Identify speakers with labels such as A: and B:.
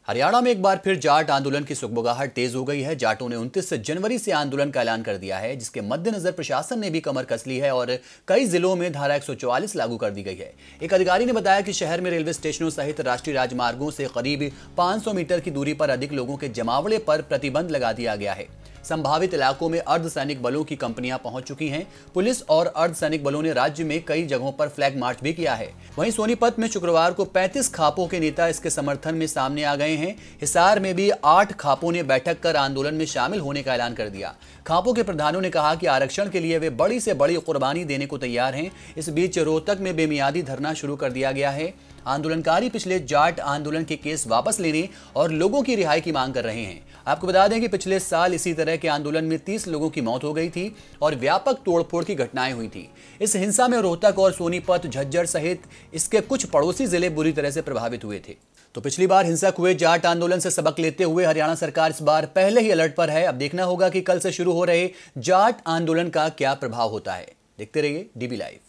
A: हरियाणा में एक बार फिर जाट आंदोलन की सुगबुगाहट तेज हो गई है। जाटों ने 29 जनवरी से आंदोलन का ऐलान कर दिया है, जिसके मद्देनजर प्रशासन ने भी कमर कस ली है और कई जिलों में धारा 144 लागू कर दी गई है। एक अधिकारी ने बताया कि शहर में रेलवे स्टेशनों सहित राष्ट्रीय राजमार्गों से करीब 500 मीटर की दूरी पर अधिक लोगों के जमावड़े पर प्रतिबंध लगा दिया गया है। संभावित इलाकों में अर्धसैनिक बलों की कंपनियां पहुंच चुकी हैं। पुलिस और अर्धसैनिक बलों ने राज्य में कई जगहों पर फ्लैग मार्च भी किया है। वहीं सोनीपत में शुक्रवार को 35 खापों के नेता इसके समर्थन में सामने आ गए हैं। हिसार में भी 8 खापों ने बैठक कर आंदोलन में शामिल होने का ऐलान कर दिया। खापों के प्रधानों ने कहा कि आरक्षण के लिए वे बड़ी से बड़ी कुर्बानी देने को तैयार हैं। इस बीच रोहतक में बेमियादी धरना शुरू कर दिया गया है। आंदोलनकारी पिछले जाट आंदोलन के केस वापस लेने और लोगों की रिहाई की मांग कर रहे हैं। आपको बता दें कि पिछले साल इसी तरह के आंदोलन में 30 लोगों की मौत हो गई थी और व्यापक तोड़फोड़ की घटनाएं हुई थी। इस हिंसा में रोहतक और सोनीपत, झज्जर सहित इसके कुछ पड़ोसी जिले बुरी तरह से प्रभावित हुए थे। तो पिछली बार हिंसक हुए जाट आंदोलन से सबक लेते हुए हरियाणा सरकार इस बार पहले ही अलर्ट पर है। अब देखना होगा कि कल से शुरू हो रहे जाट आंदोलन का क्या प्रभाव होता है। देखते रहिए डीबी लाइव।